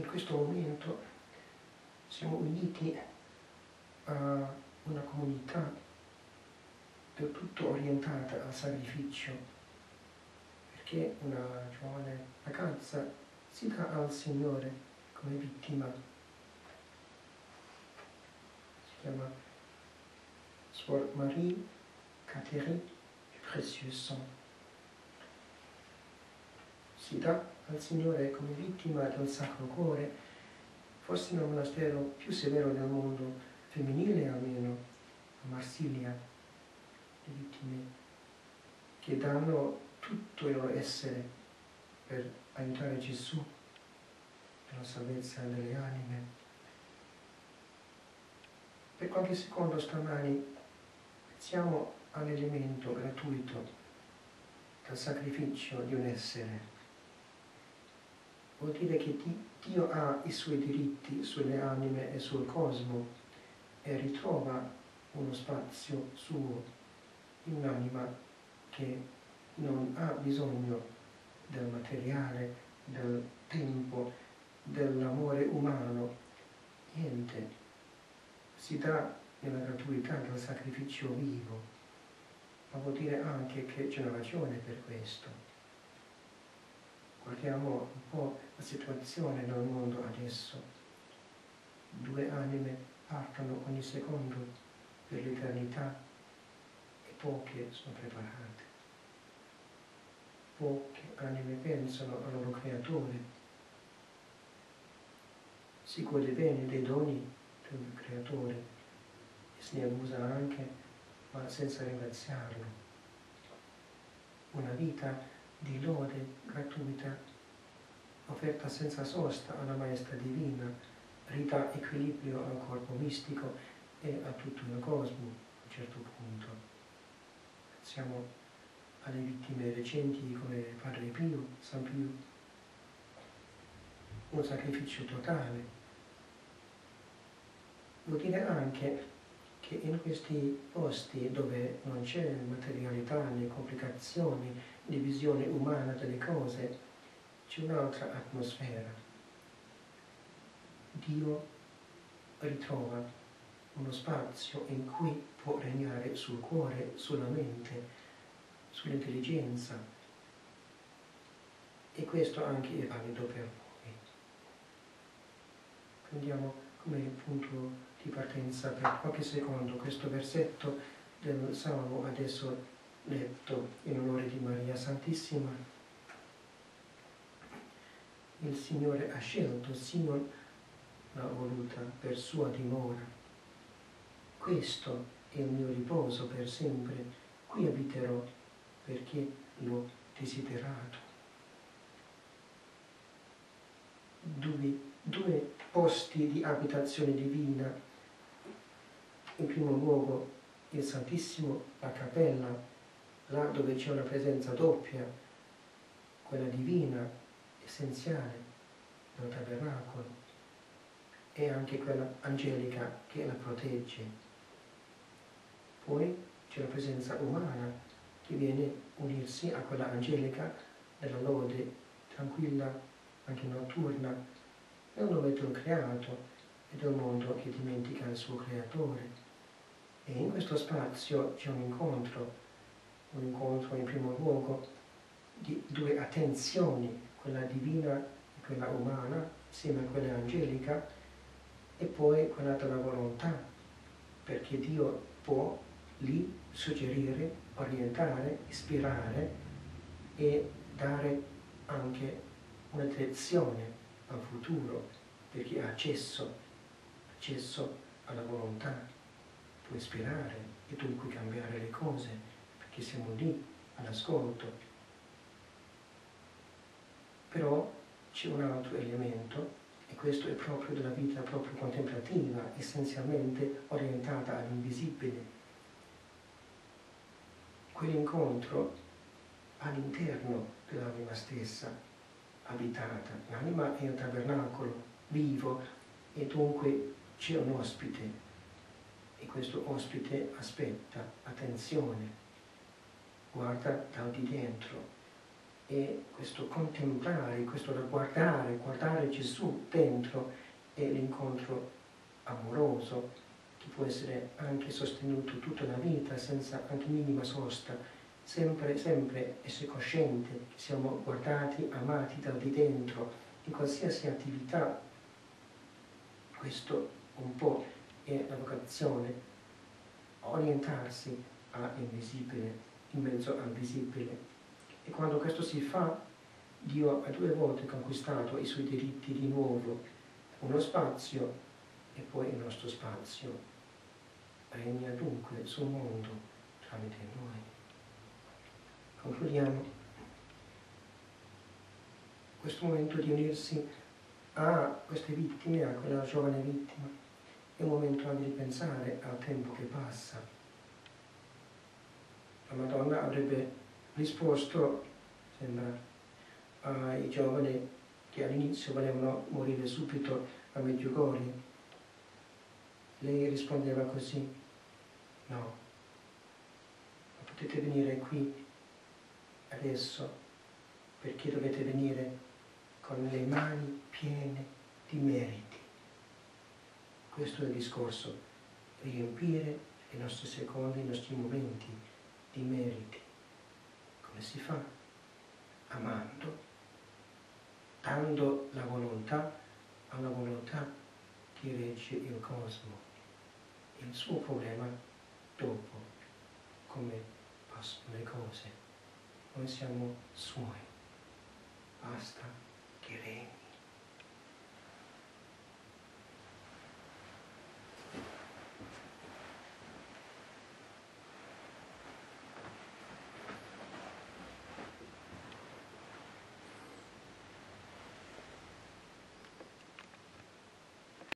in questo momento siamo uniti a una comunità del tutto orientata al sacrificio, perché una giovane ragazza si dà al Signore come vittima. Si chiama Suor Marie Catherine du Précieux Sang. Si dà al Signore come vittima del Sacro Cuore, forse nel monastero più severo del mondo, femminile almeno, a Marsiglia, le vittime che danno tutto il loro essere per aiutare Gesù nella salvezza delle anime. Per qualche secondo stamani pensiamo all'elemento gratuito del sacrificio di un essere. Vuol dire che Dio ha i suoi diritti sulle anime e sul cosmo e ritrova uno spazio suo in un'anima che non ha bisogno del materiale, del tempo, dell'amore umano, niente. Si dà nella gratuità del sacrificio vivo, ma vuol dire anche che c'è una ragione per questo. Guardiamo un po' la situazione nel mondo adesso. 2 anime partono ogni secondo per l'eternità e poche sono preparate. Poche anime pensano al loro Creatore. Si gode bene dei doni del Creatore e se ne abusa anche, ma senza ringraziarlo. Una vita di lode gratuita, offerta senza sosta alla Maestra Divina, ridà equilibrio al corpo mistico e a tutto il cosmo a un certo punto. Pensiamo alle vittime recenti come Padre Pio, San Pio, un sacrificio totale. Vuol dire anche che in questi posti dove non c'è materialità né complicazioni di visione umana delle cose, c'è un'altra atmosfera. Dio ritrova uno spazio in cui può regnare sul cuore, sulla mente, sull'intelligenza, e questo anche è valido per noi. Prendiamo come punto di partenza per qualche secondo questo versetto del Salmo adesso letto in onore di Maria Santissima. Il Signore ha scelto Sion, l'ha voluta per sua dimora. Questo è il mio riposo per sempre, qui abiterò perché l'ho desiderato. Due posti di abitazione divina. In primo luogo il Santissimo, la cappella, là dove c'è una presenza doppia, quella divina, essenziale del tabernacolo, e anche quella angelica che la protegge. Poi c'è la presenza umana che viene a unirsi a quella angelica della lode tranquilla, anche notturna, nel nome del creato e del mondo che dimentica il suo creatore. E in questo spazio c'è un incontro in primo luogo di 2 attenzioni, quella divina e quella umana, insieme a quella angelica, e poi quella della volontà, perché Dio può lì suggerire, orientare, ispirare e dare anche una direzione al futuro, perché ha accesso alla volontà, può ispirare e dunque cambiare le cose, perché siamo lì all'ascolto. Però c'è un altro elemento, e questo è proprio della vita proprio contemplativa, essenzialmente orientata all'invisibile. Quell'incontro all'interno dell'anima stessa, abitata. L'anima è un tabernacolo vivo e dunque c'è un ospite, e questo ospite aspetta, attenzione, guarda dal di dentro E questo contemplare, questo guardare Gesù dentro è l'incontro amoroso che può essere anche sostenuto tutta la vita senza anche minima sosta, sempre essere cosciente che siamo guardati, amati da di dentro in qualsiasi attività. Questo un po' è la vocazione, orientarsi all'invisibile, in mezzo al visibile. E quando questo si fa, Dio ha 2 volte conquistato i suoi diritti di nuovo, uno spazio e poi il nostro spazio. Regna dunque sul mondo tramite noi. Concludiamo questo momento di unirsi a queste vittime, a quella giovane vittima, è un momento anche di pensare al tempo che passa. La Madonna avrebbe risposto, sembra, ai giovani che all'inizio volevano morire subito a Medjugorje. Lei rispondeva così: no, potete venire qui adesso perché dovete venire con le mani piene di meriti. Questo è il discorso, riempire i nostri secondi, i nostri momenti di meriti. Come si fa? Amando, dando la volontà alla volontà che regge il cosmo. Il suo problema dopo, come passano le cose. Noi siamo suoi. Basta che regni.